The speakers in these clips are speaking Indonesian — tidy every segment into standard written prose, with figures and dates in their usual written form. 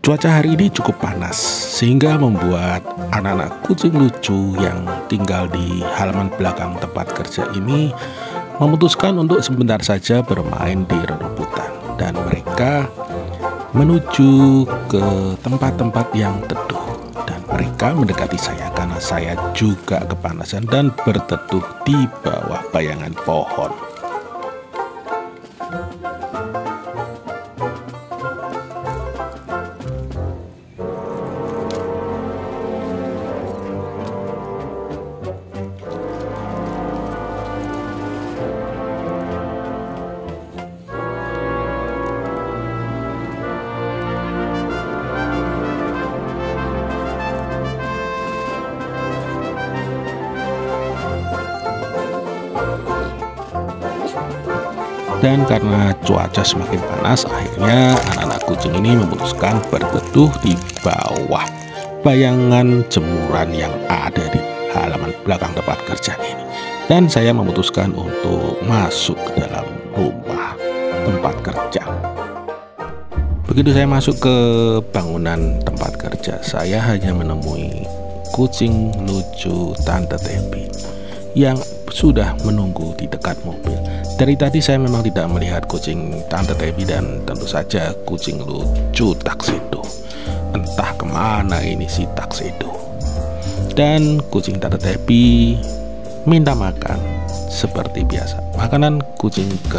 Cuaca hari ini cukup panas, sehingga membuat anak-anak kucing lucu yang tinggal di halaman belakang tempat kerja ini memutuskan untuk sebentar saja bermain di rebutan. Dan mereka menuju ke tempat-tempat yang teduh. Dan mereka mendekati saya karena saya juga kepanasan dan berteduh di bawah bayangan pohon. Dan karena cuaca semakin panas, akhirnya anak-anak kucing ini memutuskan berteduh di bawah bayangan jemuran yang ada di halaman belakang tempat kerja ini. Dan saya memutuskan untuk masuk ke dalam rumah tempat kerja. Begitu saya masuk ke bangunan tempat kerja, saya hanya menemui kucing lucu Tante Tepi yang sudah menunggu di dekat mobil. Dari tadi saya memang tidak melihat kucing Tante Tepi dan tentu saja kucing lucu Tuxedo. Entah kemana ini si Tuxedo. Dan kucing Tante Tepi minta makan seperti biasa. Makanan kucing girl.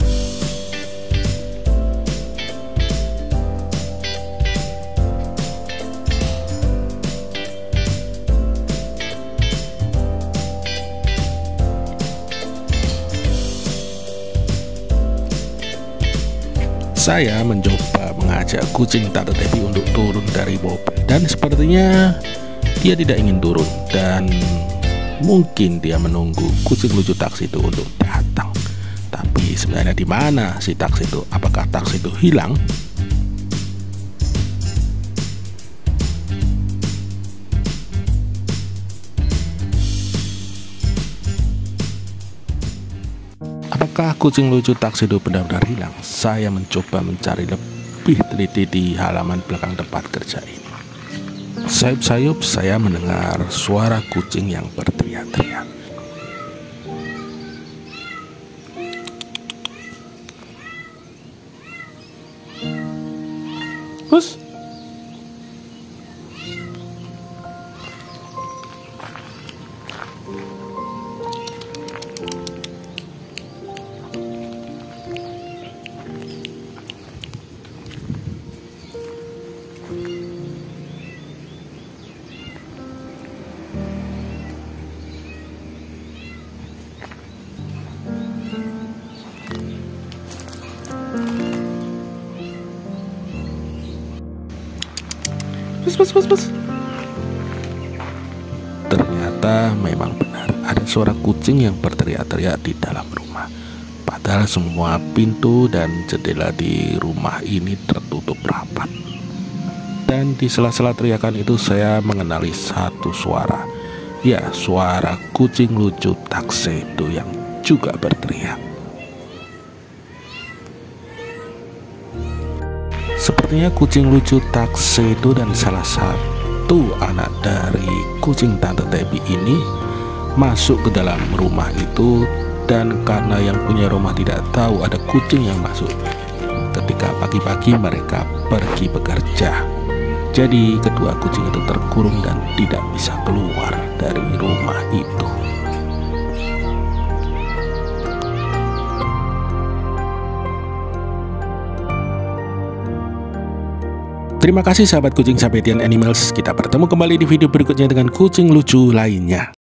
Saya mencoba mengajak kucing Tante Tepi untuk turun dari mobil, dan sepertinya dia tidak ingin turun, dan mungkin dia menunggu kucing lucu Tuxedo untuk datang. Tapi sebenarnya di mana si Tuxedo? Apakah Tuxedo hilang? Apakah kucing lucu Tuxedo benar-benar hilang? Saya mencoba mencari lebih teliti di halaman belakang tempat kerja ini. Sayup-sayup saya mendengar suara kucing yang berteriak-teriak. Hus! Bus. Ternyata memang benar, ada suara kucing yang berteriak-teriak di dalam rumah. Padahal semua pintu dan jendela di rumah ini tertutup rapat. Dan di sela-sela teriakan itu saya mengenali satu suara. Ya, suara kucing lucu Tuxedo yang juga berteriak. Sepertinya kucing lucu Tuxedo dan salah satu anak dari kucing Tante Tepi ini masuk ke dalam rumah itu, dan karena yang punya rumah tidak tahu ada kucing yang masuk ketika pagi-pagi mereka pergi bekerja. Jadi kedua kucing itu terkurung dan tidak bisa keluar dari rumah itu. Terima kasih sahabat kucing Sabetian Animals. Kita bertemu kembali di video berikutnya dengan kucing lucu lainnya.